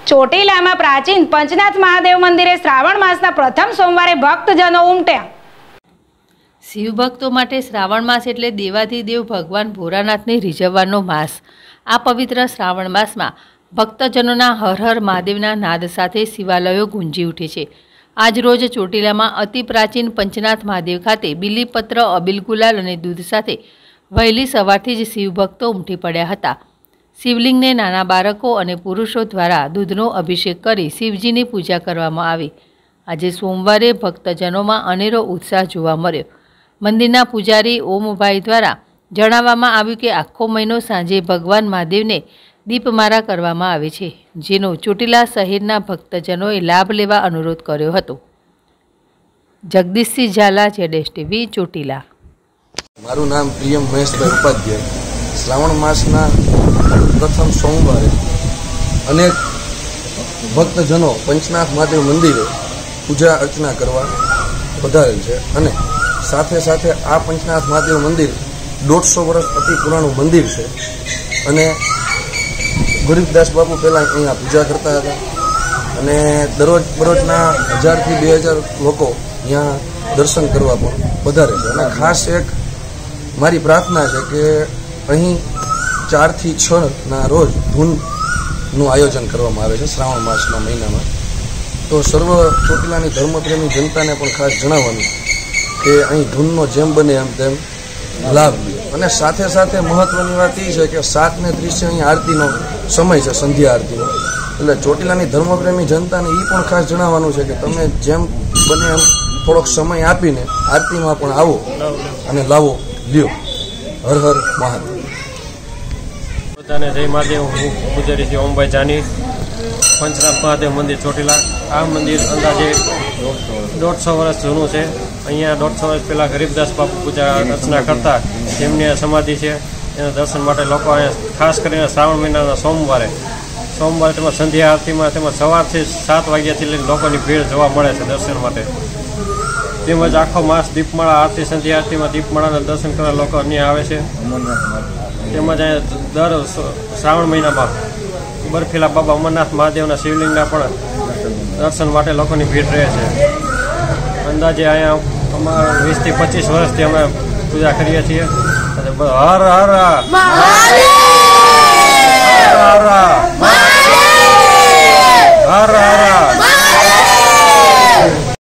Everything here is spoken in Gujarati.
ચોટીલામાં પ્રાચીન પંચનાથ મહાદેવ મંદિરે શ્રાવણ માસના પ્રથમ સોમવારે ભક્તજનો ઉમટ્યા। શિવભક્તો માટે શ્રાવણ માસ એટલે દેવાધિદેવ ભગવાન ભોળાનાથને રીઝવવાનો માસ। આ પવિત્ર શ્રાવણ માસમાં ભક્તજનોના હર હર મહાદેવના નાદ સાથે શિવાલયો ગુંજી ઉઠે છે। આજરોજ ચોટીલામાં અતિ પ્રાચીન પંચનાથ મહાદેવ ખાતે બીલીપત્ર, અબીલ ગુલાલ અને દૂધ સાથે વહેલી સવારથી જ શિવભક્તો ઉમટી પડ્યા હતા। શિવલિંગને નાના બાળકો અને પુરુષો દ્વારા દૂધનો અભિષેક કરી શિવજીની પૂજા કરવામાં આવી। આજે સોમવારે ભક્તજનોમાં અનેરો ઉત્સાહ જોવા મળ્યો। મંદિરના પૂજારી ઓમભાઈ દ્વારા જણાવવામાં આવ્યું કે આખો મહિનો સાંજે ભગવાન મહાદેવને દીપમાળા કરવામાં આવે છે, જેનો ચોટીલા શહેરના ભક્તજનોએ લાભ લેવા અનુરોધ કર્યો હતો। જગદીશસિંહ ઝાલા, ZSTV, ચોટીલા। મારું નામ પ્રિયમ મહેશભાઈ ઉપાધ્યાય। શ્રાવણ માસના પ્રથમ સોમવારે અનેક ભક્તજનો પંચનાથ મહાદેવ મંદિરે પૂજા અર્ચના કરવા પધારેલ છે અને સાથે સાથે આ પંચનાથ મહાદેવ મંદિર 150 વર્ષ અતિ પુરાણું મંદિર છે અને ગરીબદાસ બાપુ પહેલાં અહીંયા પૂજા કરતા હતા અને બરોજના 1000 થી 2000 લોકો અહીંયા દર્શન કરવા પણ પધારે છે। અને ખાસ એક મારી પ્રાર્થના છે કે અહીં 4 થી 6 ના રોજ ધૂનનું આયોજન કરવામાં આવે છે શ્રાવણ માસના મહિનામાં। તો સર્વ ચોટીલાની ધર્મપ્રેમી જનતાને પણ ખાસ જણાવવાનું કે અહીં ધૂનનો જેમ બને એમ તેમ લાભ લે। અને સાથે સાથે મહત્વની વાત એ છે કે 7:30 અહીં આરતીનો સમય છે, સંધ્યા આરતીનો। એટલે ચોટીલાની ધર્મપ્રેમી જનતાને એ પણ ખાસ જણાવવાનું છે કે તમે જેમ બને એમ થોડોક સમય આપીને આરતીમાં પણ આવો અને લાવો લ્યો। હર હર મહાદેવ। બધાને જય મહાદેવ। હું પૂજારી શ્રી ઓમભાઈ જાની, પંચનાથ મહાદેવ મંદિર ચોટીલા। આ મંદિર અંદાજે 150 વર્ષ જૂનું છે। અહીંયા 150 વર્ષ પહેલાં ગરીબદાસ બાપુ પૂજા અર્ચના કરતા, જેમની સમાધિ છે, એના દર્શન માટે લોકો અહીંયા ખાસ કરીને શ્રાવણ મહિનાના સોમવારે તેમાં સંધ્યા આરતીમાં તેમજ સવારથી 7 વાગ્યાથી લઈને લોકોની ભીડ જોવા મળે છે દર્શન માટે। તેમજ આખો માસ દીપમાળા આરતી, સંધ્યા આરતીમાં દીપમાળાના દર્શન કરવા લોકો અહીંયા આવે છે। તેમજ અહીંયા દર શ્રાવણ મહિનામાં બરફીલા બાબા અમરનાથ મહાદેવના શિવલિંગના પણ દર્શન માટે લોકોની ભીડ રહે છે। અંદાજે અહીંયા અમારા 20 થી 25 વર્ષથી અમે પૂજા કરીએ છીએ। હર હર મહાદેવ, હર હર મહાદેવ, હર હર